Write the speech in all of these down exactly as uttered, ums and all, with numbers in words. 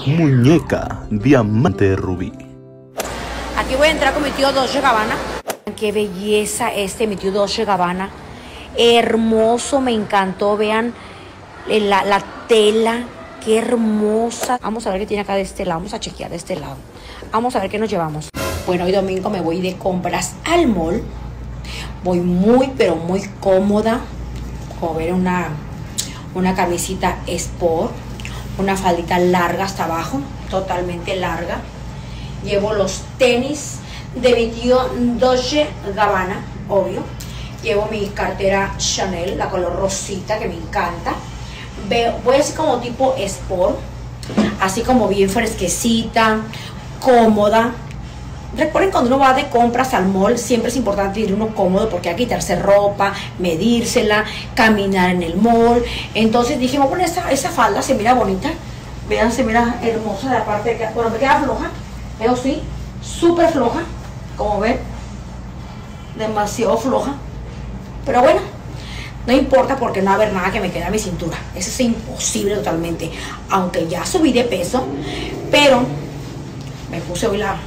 Muñeca Diamante Rubí. Aquí voy a entrar con mi tío Dolce Gabbana. Qué belleza este mi tío Dolce Gabbana. Hermoso, me encantó. Vean la, la tela, qué hermosa. Vamos a ver qué tiene acá de este lado. Vamos a chequear de este lado. Vamos a ver qué nos llevamos. Bueno, hoy domingo me voy de compras al mall. Voy muy, pero muy cómoda. Como ver una, una camisita sport. Una faldita larga hasta abajo, totalmente larga. Llevo los tenis de mi tío Dolce Gabbana, obvio. Llevo mi cartera Chanel, la color rosita, que me encanta. Veo, voy así como tipo sport, así como bien fresquecita, cómoda. Recuerden, cuando uno va de compras al mall, siempre es importante ir uno cómodo, porque hay que quitarse ropa, medírsela, caminar en el mall. Entonces dije, voy a poner esa, esa falda, se mira bonita. Vean, se mira hermosa de la parte de acá. Bueno, me queda floja, pero sí, súper floja, como ven, demasiado floja. Pero bueno, no importa, porque no va a haber nada que me quede a mi cintura. Eso es imposible totalmente. Aunque ya subí de peso, pero me puse hoy la...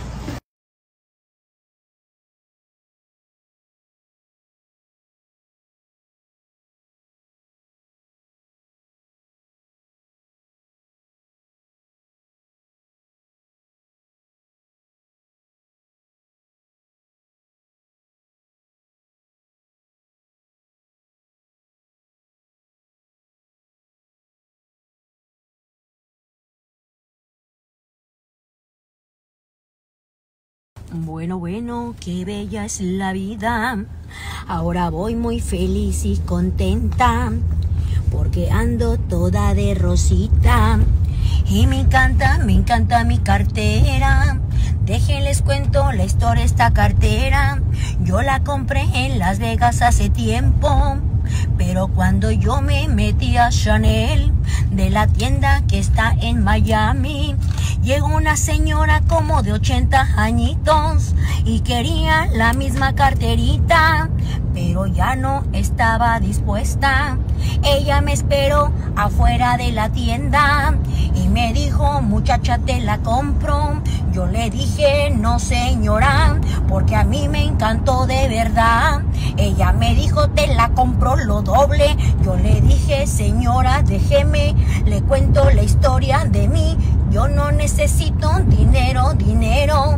Bueno, bueno, qué bella es la vida. Ahora voy muy feliz y contenta, porque ando toda de rosita. Y me encanta, me encanta mi cartera. Déjenles cuento la historia de esta cartera. Yo la compré en Las Vegas hace tiempo, pero cuando yo me metí a Chanel, de la tienda que está en Miami, llegó una señora como de ochenta añitos y quería la misma carterita, pero ya no estaba dispuesta. Ella me esperó afuera de la tienda y me dijo, muchacha, te la compro. Yo le dije, no señora, porque a mí me encantó de verdad. Ella me dijo, te la compro lo doble. Yo le dije, señora, déjeme, le cuento la historia de mí. Yo no necesito dinero, dinero.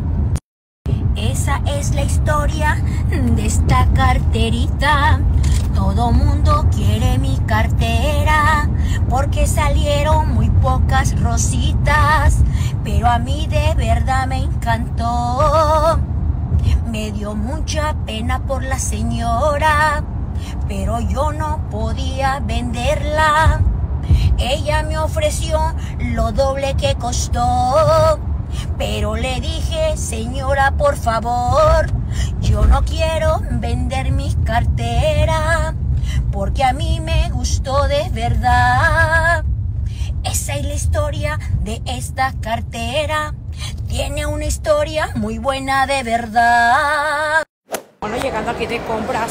Esa es la historia de esta carterita. Todo mundo quiere mi cartera, porque salieron muy pocas rositas, pero a mí de verdad me encantó. Me dio mucha pena por la señora, pero yo no podía venderla. Ella me ofreció lo doble que costó, pero le dije, señora, por favor, yo no quiero vender mi cartera, porque a mí me gustó de verdad. Esa es la historia de esta cartera. Tiene una historia muy buena de verdad. Bueno, llegando aquí de compras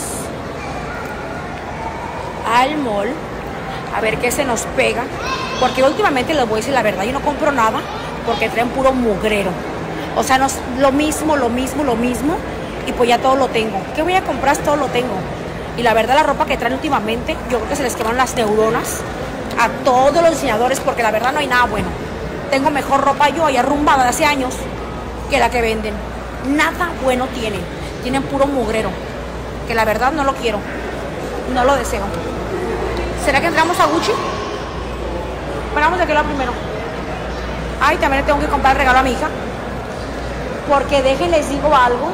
al mall, a ver qué se nos pega, porque últimamente les voy a decir la verdad, yo no compro nada porque traen puro mugrero. O sea, no, lo mismo, lo mismo, lo mismo, y pues ya todo lo tengo. ¿Qué voy a comprar? Todo lo tengo. Y la verdad, la ropa que traen últimamente, yo creo que se les queman las neuronas a todos los diseñadores, porque la verdad no hay nada bueno. Tengo mejor ropa yo, ahí arrumbada de hace años, que la que venden. Nada bueno tienen. Tienen puro mugrero, que la verdad no lo quiero, no lo deseo. ¿Será que entramos a Gucci? Esperamos de que lo primero. Ay, también le tengo que comprar el regalo a mi hija, porque déjenles digo algo.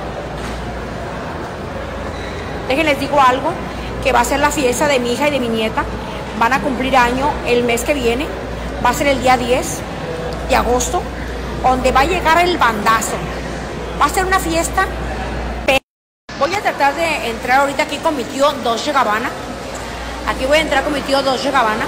Déjenles digo algo, que va a ser la fiesta de mi hija y de mi nieta. Van a cumplir año el mes que viene. Va a ser el día diez de agosto, donde va a llegar el bandazo. Va a ser una fiesta. Voy a tratar de entrar ahorita aquí con mi tío Dolce Gabbana. Aquí voy a entrar con mi tío Dolce Gabbana.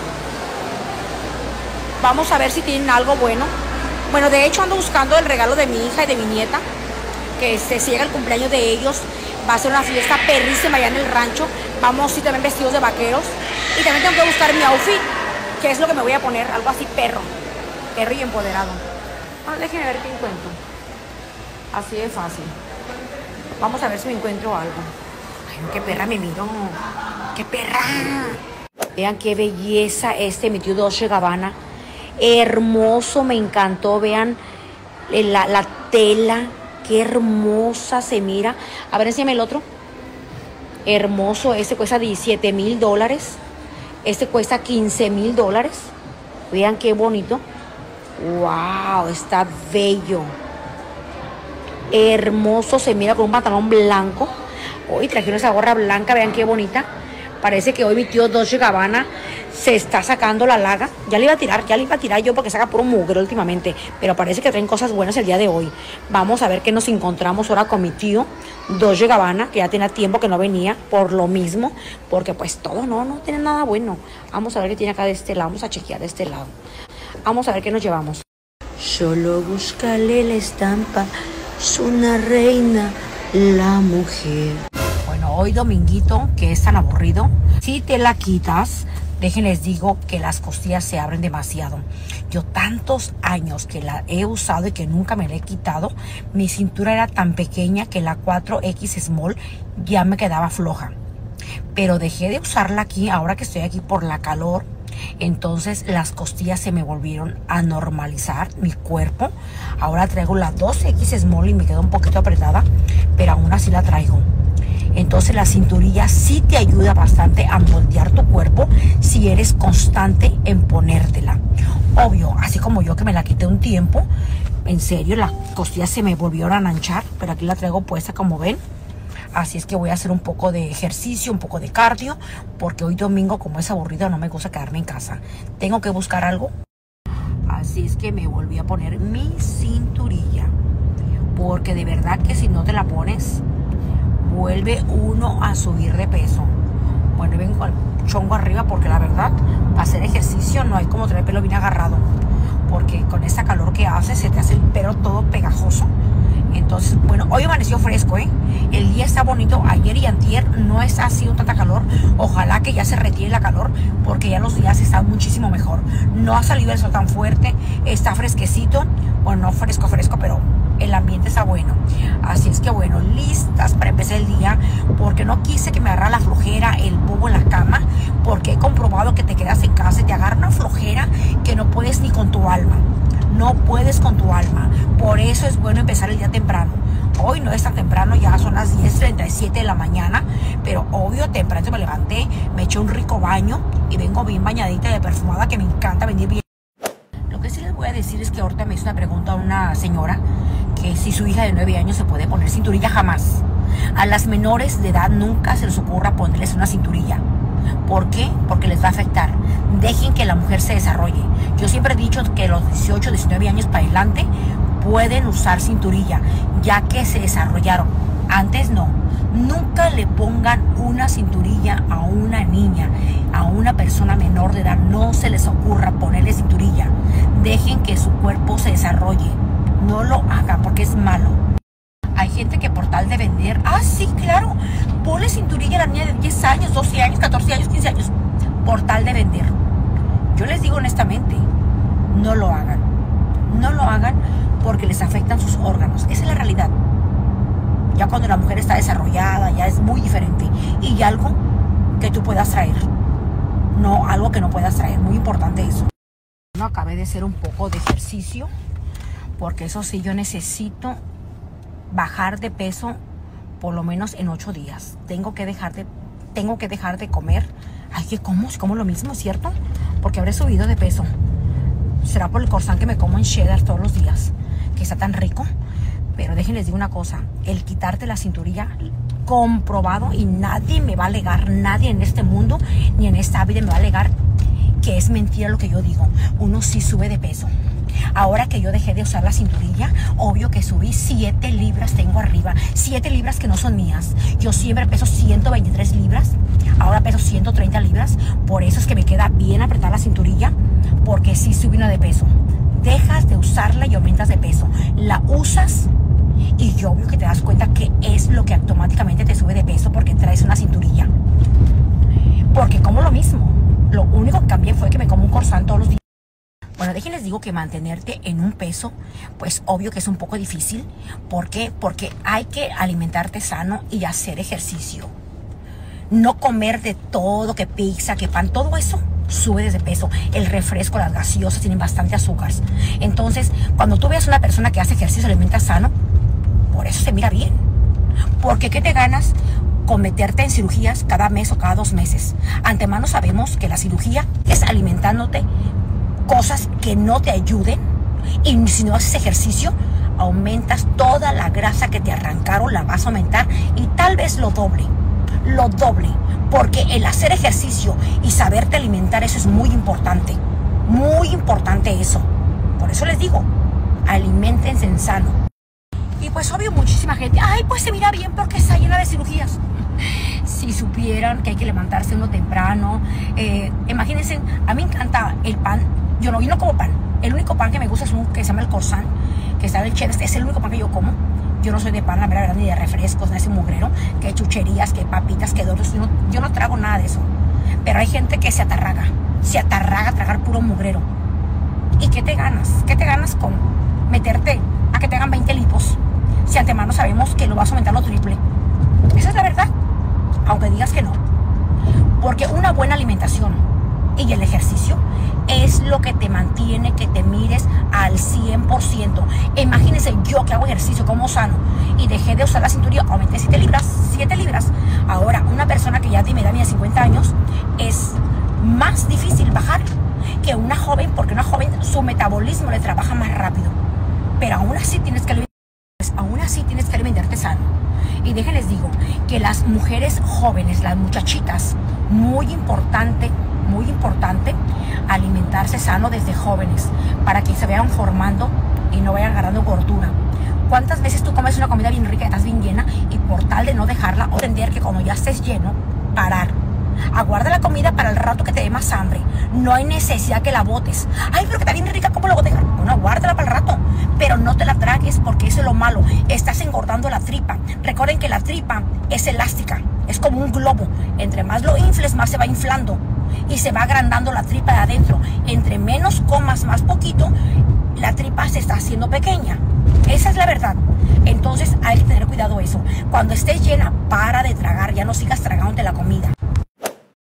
Vamos a ver si tienen algo bueno. Bueno, de hecho ando buscando el regalo de mi hija y de mi nieta, que se llega el cumpleaños de ellos. Va a ser una fiesta perrísima allá en el rancho. Vamos a ir también vestidos de vaqueros. Y también tengo que buscar mi outfit, que es lo que me voy a poner, algo así perro. perro y empoderado. Ah, déjenme ver qué encuentro. Así de fácil. Vamos a ver si me encuentro algo. Ay, qué perra me miro. ¡Qué perra! Vean qué belleza este mi tío Dolce Gabbana. Hermoso, me encantó. Vean la, la tela. Qué hermosa se mira. A ver, enséñame el otro. Hermoso. Este cuesta diecisiete mil dólares. Este cuesta quince mil dólares. Vean qué bonito. Wow, está bello. Hermoso se mira con un pantalón blanco. Hoy trajeron esa gorra blanca. Vean qué bonita. Parece que hoy mi tío Dolce Gabbana se está sacando la laga. Ya le iba a tirar, ya le iba a tirar yo porque saca puro mugre últimamente. Pero parece que traen cosas buenas el día de hoy. Vamos a ver qué nos encontramos ahora con mi tío Dolce Gabbana, que ya tenía tiempo que no venía por lo mismo. Porque pues todo no, no tiene nada bueno. Vamos a ver qué tiene acá de este lado. Vamos a chequear de este lado. Vamos a ver qué nos llevamos. Solo búscale la estampa. Es una reina la mujer. Bueno, hoy dominguito, que es tan aburrido, si te la quitas, déjenles digo que las costillas se abren demasiado. Yo tantos años que la he usado y que nunca me la he quitado, mi cintura era tan pequeña que la cuatro equis Small ya me quedaba floja. Pero dejé de usarla aquí, ahora que estoy aquí por la calor. Entonces las costillas se me volvieron a normalizar, mi cuerpo. Ahora traigo la dos equis Small y me queda un poquito apretada, pero aún así la traigo. Entonces la cinturilla sí te ayuda bastante a moldear tu cuerpo si eres constante en ponértela. Obvio, así como yo que me la quité un tiempo, en serio, las costillas se me volvieron a anchar, pero aquí la traigo puesta como ven. Así es que voy a hacer un poco de ejercicio, un poco de cardio, porque hoy domingo, como es aburrido, no me gusta quedarme en casa. Tengo que buscar algo. Así es que me volví a poner mi cinturilla, porque de verdad que si no te la pones, vuelve uno a subir de peso. Bueno, vengo al chongo arriba porque la verdad, para hacer ejercicio no hay como tener el pelo bien agarrado, porque con esta calor que hace se te hace el pelo todo pegajoso. Entonces, bueno, hoy amaneció fresco, ¿eh? El día está bonito. Ayer y antier no es así un tanta calor. Ojalá que ya se retire la calor, porque ya los días están muchísimo mejor. No ha salido el sol tan fuerte, está fresquecito. Bueno, no fresco, fresco, pero el ambiente está bueno. Así es que bueno, listas para empezar el día, porque no quise que me agarrara la flojera, el bobo en la cama, porque he comprobado que te quedas en casa y te agarra una flojera que no puedes ni con tu alma. No puedes con tu alma. Por eso es bueno empezar el día temprano. Hoy no es tan temprano, ya son las diez treinta y siete de la mañana, pero obvio temprano me levanté, me eché un rico baño y vengo bien bañadita de perfumada, que me encanta venir bien. Lo que sí les voy a decir es que ahorita me hizo una pregunta a una señora que si su hija de nueve años se puede poner cinturilla. Jamás. A las menores de edad nunca se les ocurra ponerles una cinturilla. ¿Por qué? Porque les va a afectar. Dejen que la mujer se desarrolle. Yo siempre he dicho que los dieciocho, diecinueve años para adelante pueden usar cinturilla, ya que se desarrollaron. Antes no. Nunca le pongan una cinturilla a una niña, a una persona menor de edad. No se les ocurra ponerle cinturilla. Dejen que su cuerpo se desarrolle. No lo hagan porque es malo. Hay gente que por tal de vender, ah, sí, claro, ponle cinturilla a la niña de diez años, doce años, catorce años, quince años, por tal de vender. Yo les digo honestamente, no lo hagan. No lo hagan porque les afectan sus órganos. Esa es la realidad. Ya cuando la mujer está desarrollada, ya es muy diferente. Y algo que tú puedas traer. No, algo que no puedas traer. Muy importante eso. No acabé de hacer un poco de ejercicio, porque eso sí, yo necesito bajar de peso por lo menos en ocho días. Tengo que dejar de, tengo que dejar de comer. Ay, que como, como lo mismo, ¿cierto? Porque habré subido de peso. Será por el croissant que me como en cheddar todos los días, que está tan rico. Pero déjenles digo una cosa, el quitarte la cinturilla, comprobado, y nadie me va a alegar, nadie en este mundo ni en esta vida me va a alegar que es mentira lo que yo digo. Uno sí sube de peso. Ahora que yo dejé de usar la cinturilla, obvio que subí siete libras, tengo arriba, siete libras que no son mías. Yo siempre peso ciento veintitrés libras, ahora peso ciento treinta libras, por eso es que me queda bien apretada la cinturilla, porque sí subí una de peso. Dejas de usarla y aumentas de peso. La usas y yo obvio que te das cuenta que es lo que automáticamente te sube de peso, porque traes una cinturilla. Porque como lo mismo, lo único que cambié fue que me como un croissant todos los días. Bueno, déjenles digo que mantenerte en un peso, pues obvio que es un poco difícil. ¿Por qué? Porque hay que alimentarte sano y hacer ejercicio. No comer de todo, que pizza, que pan, todo eso sube de peso. El refresco, las gaseosas tienen bastante azúcar. Entonces, cuando tú veas una persona que hace ejercicio, se alimenta sano, por eso se mira bien. Porque ¿qué te ganas con meterte en cirugías cada mes o cada dos meses? Antemano sabemos que la cirugía es alimentándote cosas que no te ayuden, y si no haces ejercicio, aumentas toda la grasa que te arrancaron, la vas a aumentar y tal vez lo doble. Lo doble, porque el hacer ejercicio y saberte alimentar, eso es muy importante, muy importante eso. Por eso les digo, aliméntense en sano. Y pues obvio muchísima gente, ay, pues se mira bien porque está llena de cirugías. Si supieran que hay que levantarse uno temprano, eh, imagínense, a mí me encanta el pan, yo no, yo no como pan, el único pan que me gusta es un que se llama el croissant, que está en el cheddar, es el único pan que yo como. Yo no soy de pan, la verdad, ni de refrescos, ni de ese mugrero, que chucherías, que papitas, que doros. Yo no, yo no trago nada de eso. Pero hay gente que se atarraga, se atarraga a tragar puro mugrero. ¿Y qué te ganas? ¿Qué te ganas con meterte a que te hagan veinte lipos? Si antemano sabemos que lo vas a aumentar lo triple. Esa es la verdad, aunque digas que no. Porque una buena alimentación y el ejercicio es lo que te mantiene que te mires al cien por ciento. Imagínense yo que hago ejercicio, como sano, y dejé de usar la cinturilla, aumenté siete libras, siete libras. Ahora, una persona que ya tiene edad de cincuenta años, es más difícil bajar que una joven, porque una joven su metabolismo le trabaja más rápido. Pero aún así tienes que alimentarte, aún así tienes que alimentarte sano. Y déjenles digo que las mujeres jóvenes, las muchachitas, muy importante, muy importante alimentarse sano desde jóvenes para que se vayan formando y no vayan agarrando gordura. ¿Cuántas veces tú comes una comida bien rica y estás bien llena y por tal de no dejarla o entender que cuando ya estés lleno, parar? Aguarda la comida para el rato que te dé más hambre. No hay necesidad que la botes. Ay, pero que está bien rica, ¿cómo lo voy a dejar? Bueno, aguárdala para el rato, pero no te la tragues porque eso es lo malo. Estás engordando la tripa. Recuerden que la tripa es elástica, es como un globo. Entre más lo infles, más se va inflando y se va agrandando la tripa de adentro. Entre menos comas más poquito, la tripa se está haciendo pequeña. Esa es la verdad. Entonces hay que tener cuidado eso. Cuando estés llena, para de tragar, ya no sigas tragándote la comida.